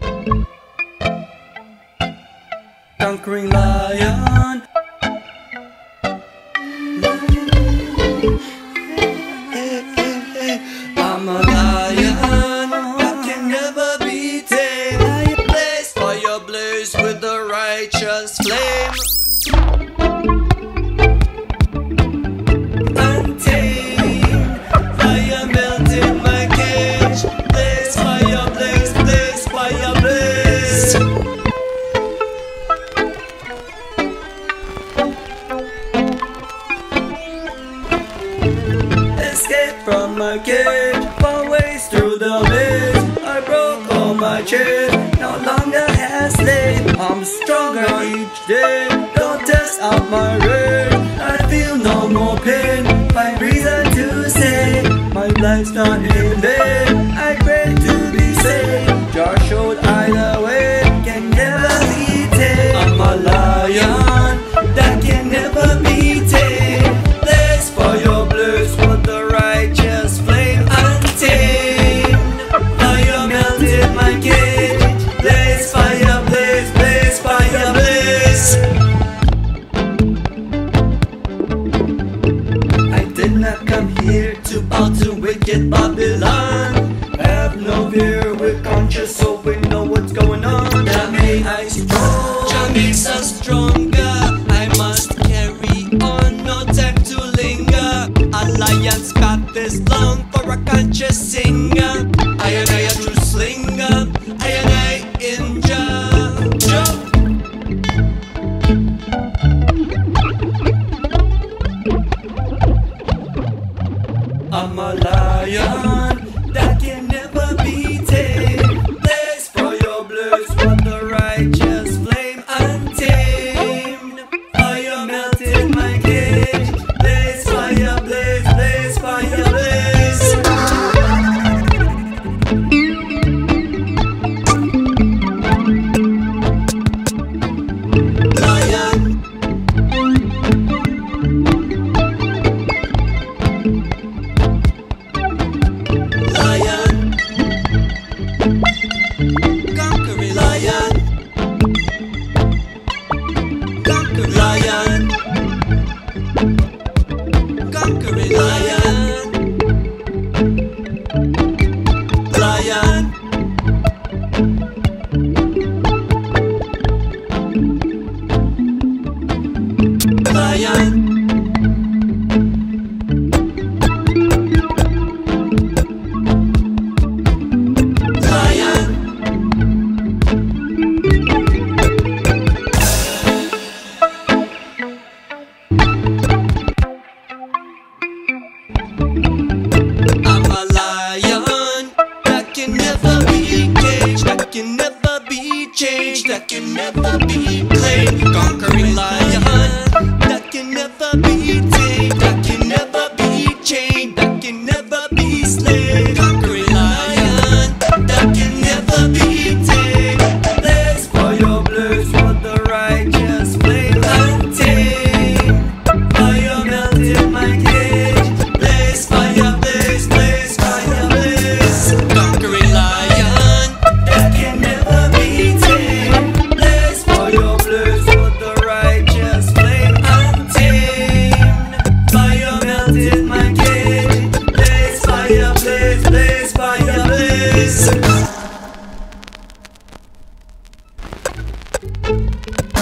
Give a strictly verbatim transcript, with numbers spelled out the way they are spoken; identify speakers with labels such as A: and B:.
A: Conquering lion. I'm a lion that can never be tamed. Blaze fire, blaze with the righteous flame. Untamed, fire melting my cage. Blaze fire, blaze, blaze fire, blaze. Escape from my cage, found ways through the maze. I broke all my chains, no longer a slave. I'm stronger each day, don't test out my rage. I feel no more pain, find reason to say my life's not in vain. I pray to be saved, Jar showed either way, can never be tamed. I'm a lion that can never be tamed. Blaze for your blues for the righteous flame. Untamed, fire melted my cage. Blaze fire, blaze, blaze fire, blaze. I did not come here to bow to wicked Babylon. Have no fear, we're conscious so we know what's going on. Jah make I strong, Jah makes us stronger. I must carry on, no time to linger. A lion's path is long for a conscious singer. I and I a true slinger, I and I in Jah. Jah. I'm a lion that can never be tamed. Blaze for your blues for the righteous flame. Untamed, fire melted my cage. Blaze fire, blaze, blaze fire, blaze. Lion. Lion, conquering lion, conquering lion, conquering lion, lion, lion. I'm a lion that can never be caged, that can never be changed, that can never be claimed. Conquering lion that can never be tamed, that can never be chained, that can never be slain. Conquering lion that can never be tamed. Blaze for your blues for the righteous flame. Untamed, fire melted my cage. Blaze fire, blaze, blaze fire, blaze. Conquering lion that can never be tamed. Blaze for your blues for the righteous flame. Untamed, fire melted my cage. Blaze fire, blaze, blaze fire, blaze.